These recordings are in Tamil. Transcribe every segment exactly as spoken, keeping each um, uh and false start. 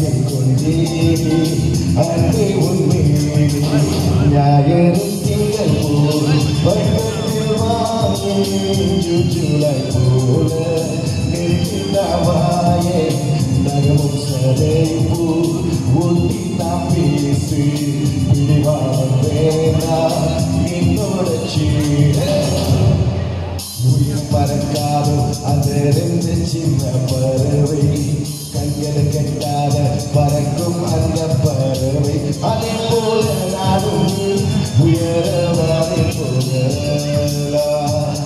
கொண்டே அன்பே உண்மையிலே ஞாயிறு திங்கள் போல் பக்கத்தில் வாயே ஜூலை போல நெருங்கினாவாயே நகமும் சதைப்பூ ஒட்டி நாம் பேசி பிடிவாரம் வேணா என்னோட சீர உயிர் பறக்காதோ அந்த ரெண்டு சின்ன பறவை கண்களை கட்டாத பறக்கும் அந்த பறவை அதை போல நாடும் உயரவாதை போகலாம்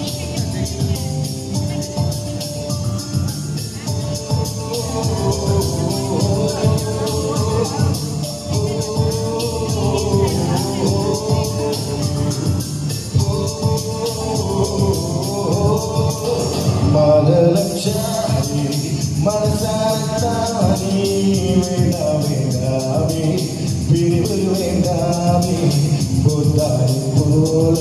மலலட்சாமி மனசாரத்தானி வேண்டாம் வேண்டாமே பிரிவு வேண்டாமே பொத்தாரி போல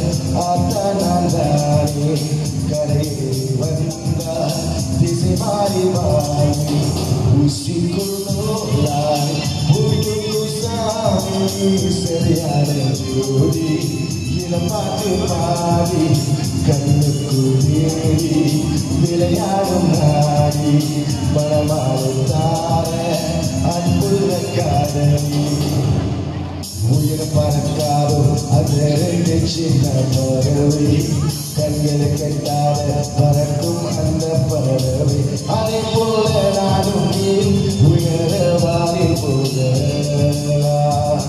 ஆத்தானே கரையில் வந்தா திசை மாறி மாறி உசிக்குள்ளோலாய் புது சாமி சரியான ஜோடி இளம் பாட்டு பாடி கண்ணுக்கு தேடி விளையாடும் நாடி மனமாறு தார அன்புள்ள காதலி உயிர் பறக்காதோ அந்த ரெண்டு சின்ன பறவை கண்களை கட்டாத பறக்கும் அந்த பறவை அதை போல நானும் நீ உயரவாதி போகலாம்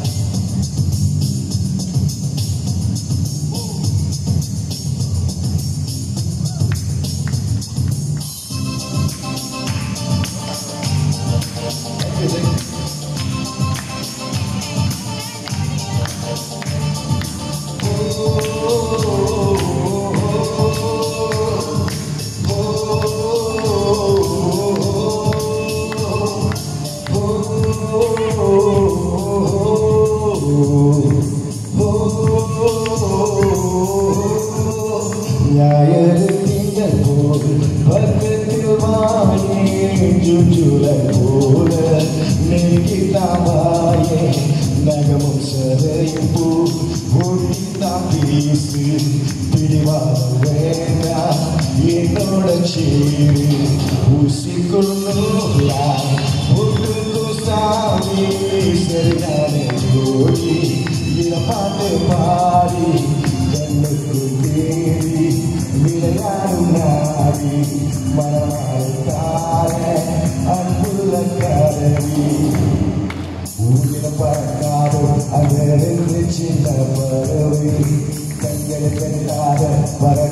ஞாயிறு திங்கள் போல் பக்கத்தில் வாயே ஜூலை போல நெருங்கினாவாயே நகமும் சதையும் பூ ஒட்டி நாம் பேசு பிடிவாரம் வேண்டாம் என்னோட சீரு ஊசிக்குள்ளோலாய் ஒட்டுக்கு சாமி சரியான ஜோடி இளம் பாட்டு பாடி கண்ணுக்கு தேடி விளையாடும் நாடி மனமாறு தார அன்புள்ள காதலி ஊரில் பறக்காதோ அந்த ரெண்டு சின்ன பறவை கண்களை கண்டாத பற